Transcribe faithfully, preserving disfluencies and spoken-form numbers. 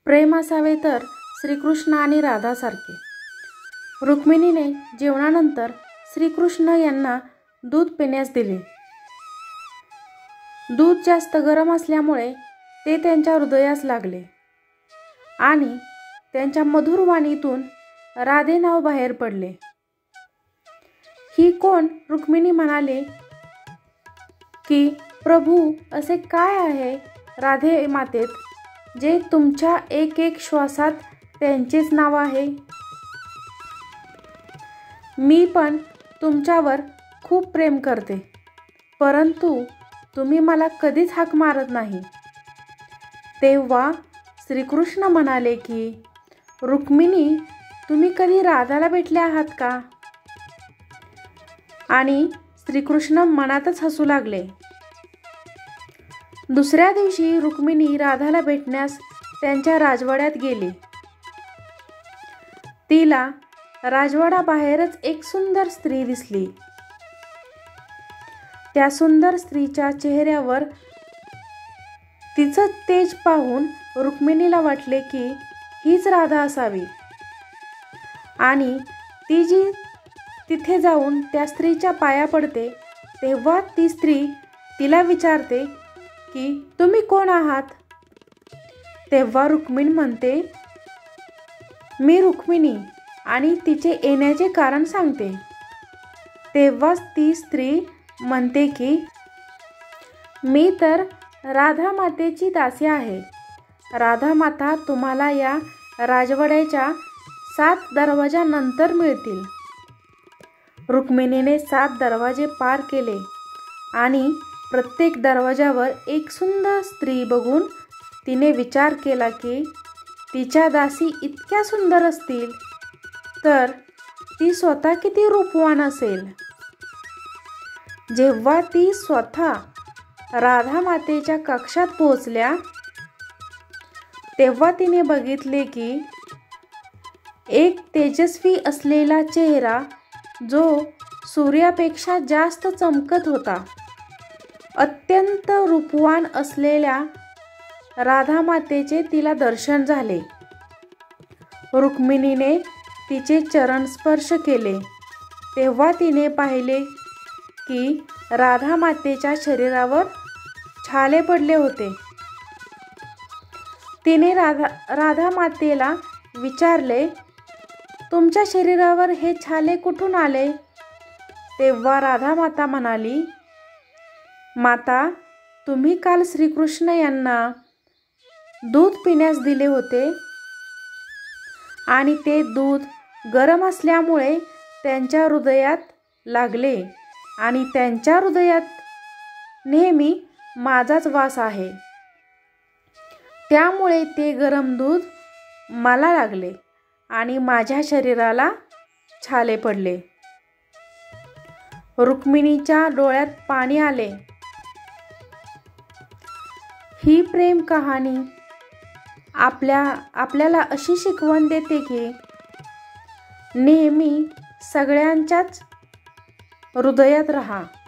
प्रेम असावे तर श्रीकृष्ण आणि राधासारखे. रुक्मिणीने जेवणानंतर श्रीकृष्ण यांना दूध पिण्यास दिले. दूध जास्त गरम असल्यामुळे ते त्यांच्या हृदयास लागले आणि त्यांच्या मधुर वाणीतून राधे नाव बाहेर पडले. ही कोण? रुक्मिणी म्हणाले की प्रभू, असे काय आहे राधे मातेत जे तुमच्या एक एक श्वासात त्यांचेच नाव आहे? मी पण तुमच्यावर खूप प्रेम करते, परंतु तुम्ही मला कधीच हाक मारत नाही. तेव्हा श्रीकृष्ण म्हणाले की रुक्मिणी, तुम्ही कधी राधाला भेटले आहात का? आणि श्रीकृष्ण मनातच हसू लागले. दुसऱ्या दिवशी रुक्मिणी राधाला भेटण्यास त्यांच्या राजवाड्यात गेली. तिला राजवाड्याबाहेरच एक सुंदर स्त्री दिसली. त्या सुंदर स्त्रीच्या चेहऱ्यावर तिचं तेज पाहून रुक्मिणीला वाटले की हीच राधा असावी आणि ती जी तिथे जाऊन त्या स्त्रीच्या पाया पडते तेव्हा ती स्त्री तिला विचारते की तुम्ही कोण आहात? तेव्हा रुक्मिणी म्हणते, मी रुक्मिणी, आणि तिचे येण्याचे कारण सांगते. तेव्हाच ती स्त्री म्हणते की मी तर राधा मातेची दासी आहे. राधा माता तुम्हाला या राजवाड्याच्या सात दरवाजानंतर मिळतील. रुक्मिणीने सात दरवाजे पार केले आणि प्रत्येक दरवाजावर एक सुंदर स्त्री बघून तिने विचार केला की तिच्या दासी इतक्या सुंदर असतील तर ती स्वतः किती रूपवान असेल. जेव्हा ती स्वतः राधा मातेच्या कक्षात पोहोचल्या तेव्हा तिने बघितले की एक तेजस्वी असलेला चेहरा जो सूर्यापेक्षा जास्त चमकत होता. अत्यंत रूपवान असलेल्या राधा मातेचे तिला दर्शन झाले. रुक्मिणीने तिचे चरण स्पर्श केले तेव्हा तिने पाहिले की राधा मातेच्या शरीरावर छाले पडले होते. तिने राधा राधा मातेला विचारले, तुमच्या शरीरावर हे छाले कुठून आले? तेव्हा राधा माता म्हणाली, माता, तुम्ही काल श्रीकृष्ण यांना दूध पिण्यास दिले होते आणि ते दूध गरम असल्यामुळे त्यांच्या हृदयात लागले आणि त्यांच्या हृदयात नेहमी माझाच वास आहे. त्यामुळे ते गरम दूध मला लागले आणि माझ्या शरीराला छाले पडले. रुक्मिणीच्या डोळ्यात पाणी आले. ही प्रेम कहाणी आपल्या आपल्याला अशी शिकवण देते की नेहमी सगळ्यांच्याच हृदयात राहा.